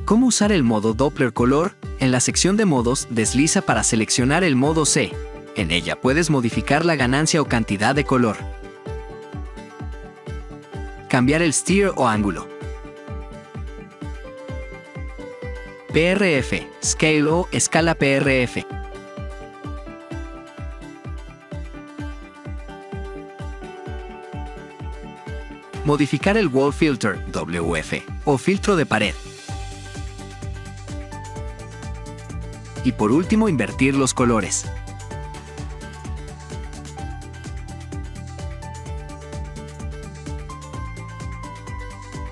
¿Cómo usar el modo Doppler Color? En la sección de modos, desliza para seleccionar el modo C. En ella puedes modificar la ganancia o cantidad de color. Cambiar el steer o ángulo. PRF, Scale o Escala PRF. Modificar el Wall Filter, WF, o filtro de pared. Y por último, invertir los colores.